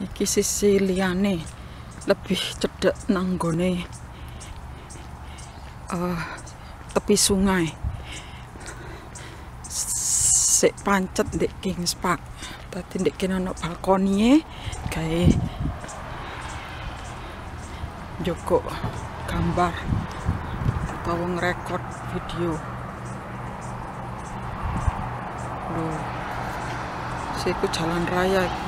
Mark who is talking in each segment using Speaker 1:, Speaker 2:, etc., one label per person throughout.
Speaker 1: Iki sisi liyane lebih cedek nanggone tepi sungai. Sik pancet ndek Kings Park. Dadi ndek kene ana balkonie gawe joko gambar atau ngerekord video. Loh, siku jalan raya iki.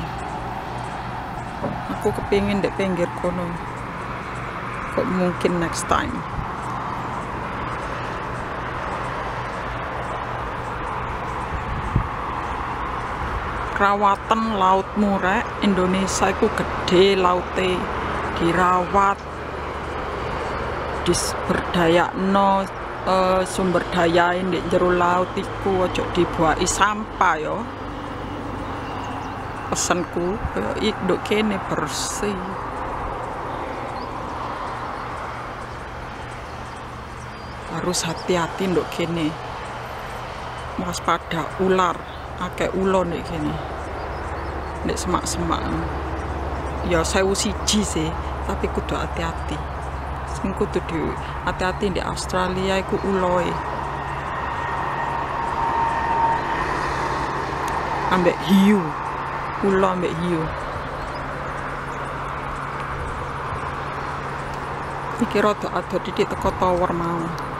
Speaker 1: Aku kepingin dek pinggir kono. Kok mungkin next time. Rawatan laut murek Indonesia iku gede laute, dirawat, disberdayakno sumber daya ndek jero laut iku ojo dibuai sampah yo. Pesanku nduk kene bersih. Harus hati-hati nduk kene. Waspada ular, akeh ulo ndek kene. Ndek semak-semak. Ya 1001 sih, tapi kudu hati-hati. Sing kudu hati-hati di Australia iku uloe. Ambek hiu. Ulo ambek hiu. Iki rada ado titik teko tower mau.